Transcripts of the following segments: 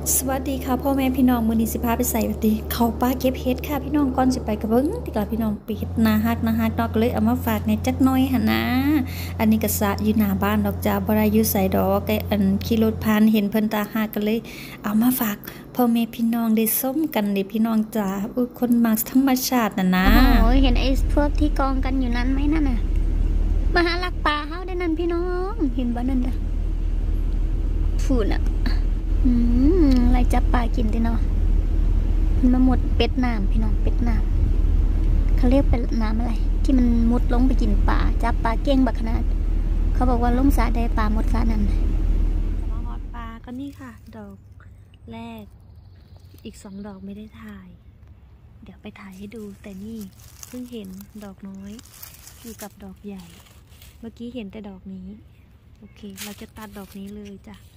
สวัสดีค่ะพ่อแม่พี่น้องมื้อนี้สิพาไปใส่บัดนี้เข้าป่าเก็บเห็ดค่ะพี่น้องก่อนสิไปก็เบิ่งติกล่ะพี่น้องไปเฮ็ดนาฮักเนาะก็เลยเอามาฝากในจักหน่อยหั่นนะอันนี้ก็สระอยู่หน้าบ้านดอกจ้าบ่ได้อยู่ไสดอกไอ้อันขี่รถผ่านเห็นเพิ่นตาฮักก็เลยเอามาฝากพ่อแม่พี่น้องได้ส้มกันเด้พี่น้องจ้าคนมักธรรมชาติน่ะนะโอ้ยเห็นไอ้พวกที่กองกันอยู่นั้นไหมนั่นน่ะมาหาลักปลาเฮาได้นั่นพี่น้องเห็นบ่นั่นเด้อฟูน่ะอะไรจับปลากินติเนาะมันมาหมดเป็ดน้ำพี่น้องเป็ดน้ำเขาเรียกเป็นน้ำอะไรที่มันมุดลงไปกินปลาจับปลาเก่งบักขนาดเขาบอกว่าลงสระได้ปลาหมดสระนั่นมาฮอดปลาก็นี่ค่ะดอกแรกอีก2 ดอกไม่ได้ถ่ายเดี๋ยวไปถ่ายให้ดูแต่นี่เพิ่งเห็นดอกน้อยอยู่กับดอกใหญ่เมื่อกี้เห็นแต่ดอกนี้โอเคเราจะตัดดอกนี้เลยจ้ะ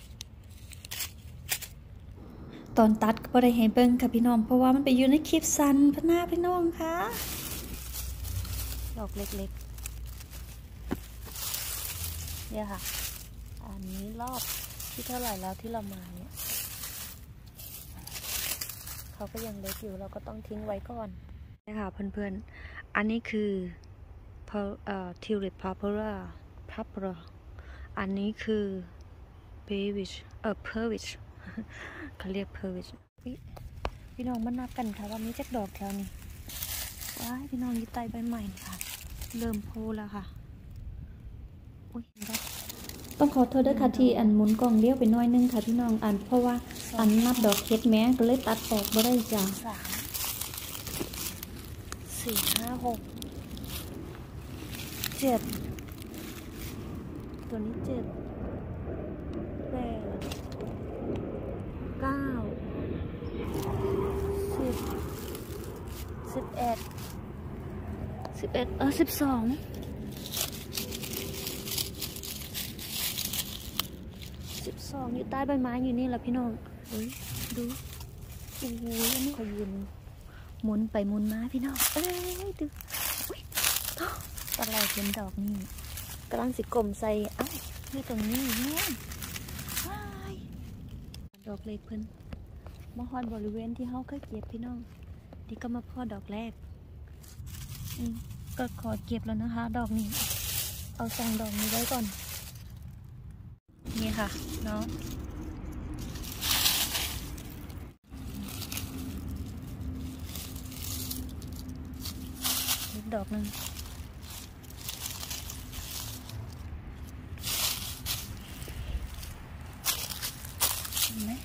ตอนตัดก็บ่ได้ให้เบิ่งค่ะพี่น้องเพราะว่ามันไปอยู่ในคลิปสั้นพะนาพี่น้องค่ะดอกเล็กๆเนี่ยค่ะอันนี้รอบที่เท่าไหร่แล้วที่เรามาเนี่ยเขาก็ยังเล็กอยู่เราก็ต้องทิ้งไว้ก่อนนะคะเพื่อนๆอันนี้คือTulip Purpura อันนี้คือ Purwitch เขาเรียก Purwitch พี่น้องมานับกันค่ะว่ามีจักดอกแถวนี้ว้ายพี่น้องยึดใต้ใบใหม่ค่ะเริ่มโพแล้วค่ะอุ้ยต้องขอโทษด้วยค่ะที่อันหมุนกล่องเลี้ยวไปน้อยนึงค่ะพี่น้องเพราะว่าอันนับดอกเฮ็ดแม้ก็เลยตัดออกบ่ได้จ้ะ 3 4 5 6 7ตัวนี้7 8 9 10 11 12อยู่ใต้ใบไม้อยู่นี่แหละพี่น้องเฮ้ยดูโอ้โหอันนี้เขายืนหมุนไปหมุนมาพี่น้องเอ้ยดูอุ้ยตอนแรกเห็นดอกนี่กำลังสิกลมใส่นี่ตรงนี้เนี่ยดอกเล็กเพิ่นมาฮอดบริเวณที่เขาเคยเก็บพี่น้องนี่ก็มาพอดอกแรกก็ขอเก็บแล้วนะคะดอกนี้เอา2 ดอกนี้ไว้ก่อนนี่ค่ะเนาะอีกดอกหนึ่งเห็นไหม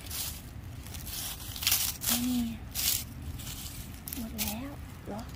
นี่หมดแล้วเหรอ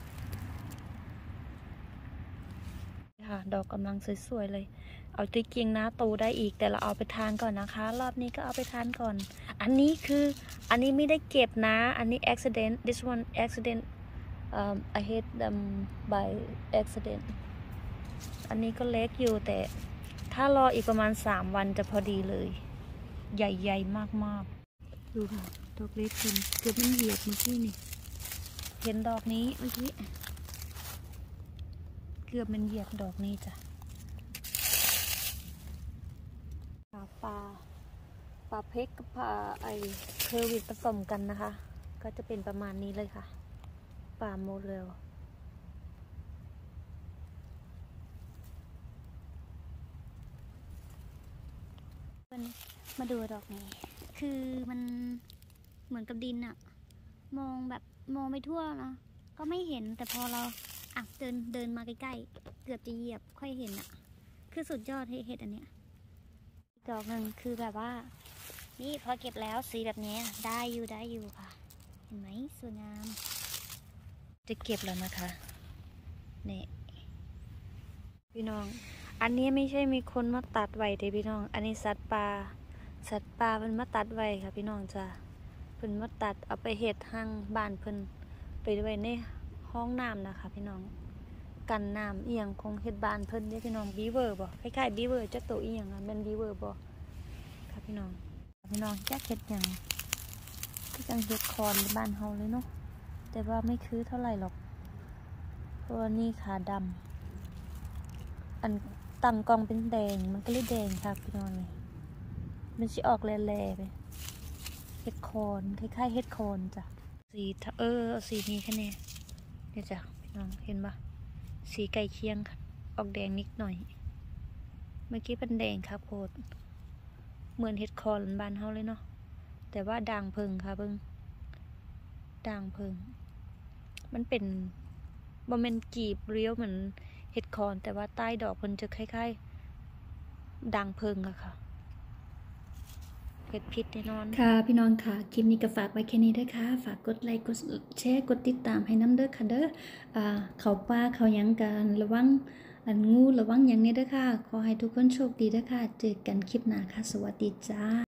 ค่ะดอกกำลังสวยๆเลยเอาจริงๆนะโตได้อีกแต่เราเอาไปทานก่อนนะคะรอบนี้ก็เอาไปทานก่อนอันนี้ไม่ได้เก็บนะอันนี้ accident this one accident I hit them by accident อันนี้ก็เล็กอยู่แต่ถ้ารออีกประมาณ3 วันจะพอดีเลยใหญ่ๆมากๆดูค่ะดอกเล็กเกือบมันเหยียบเมื่อกี้นี่เห็นดอกนี้เมื่อกี้เกือบมันเหยียบดอกนี้จ้ะปลาเพกกับปลาเคอร์วิตผสมกันนะคะก็จะเป็นประมาณนี้เลยค่ะปลาโมเรลมาดูดอกนี้คือมันเหมือนกับดินอะมองไม่ทั่วนะก็ไม่เห็นแต่พอเราเดินมาใกล้ๆเกือบจะเหยียบค่อยเห็นอะคือสุดยอดเห็ดอันเนี้ยดอกหนึ่งคือแบบว่านี่พอเก็บแล้วสีแบบนี้ได้อยู่ค่ะเห็นไหมสวยงามจะเก็บแล้วนะคะนี่พี่น้องอันนี้ไม่ใช่มีคนมาตัดไว้เด้พี่น้องอันนี้สัตว์ป่ามันมาตัดไว้ค่ะพี่น้องจ้ะเพิ่นมาตัดเอาไปเห็ดห้างบ้านเพิ่นไปไว้ในห้องน้ำนะคะพี่น้องกันน้ำเอียงคงเห็ดบ้านเพิ่นเนี่ยพี่น้องบีเวอร์บ่คล้ายๆบีเวอร์จะโตอีหยังอ่ะเป็นบีเวอร์บ่ค่ะพี่น้องจักเห็ดหยังที่จังเห็ดคอนบ้านเฮาเลยเนาะแต่ว่าไม่คือเท่าไหร่หรอกเพราะว่านี่ขาดำอันตั้งกองเป็นแดงมันก็เลยแดงค่ะพี่น้องนี่มันสิออกแหล่ๆไปเห็ดโคนคล้ายๆเห็ดโคนจ้ะสีสีนี้แค่นี้เดี๋ยวจ้ะพี่น้องเห็นปะสีใกล้เคียงค่ะออกแดงนิดหน่อยเมื่อกี้เป็นแดงค่ะโพดเหมือนเห็ดโคนบ้านเฮาเลยเนาะแต่ว่าด่างเพิงค่ะเบิ่งด่างเพิงมันเป็นบ่แม่นกีบเรียวเหมือนเห็ดโคนแต่ว่าใต้ดอกมันจะคล้ายๆด่างเพิงอะค่ะเห็ดพิษแน่นอนค่ะพี่น้องค่ะคลิปนี้ก็ฝากไว้แค่นี้ด้วยค่ะฝากกดไลค์กดแชร์กดติดตามให้น้ำเด้อค่ะเด้อเขาป้าเขายังกันระวังงูระวังอย่างนี้ด้วยค่ะขอให้ทุกคนโชคดีด้วยค่ะเจอกันคลิปหน้าค่ะสวัสดีจ้า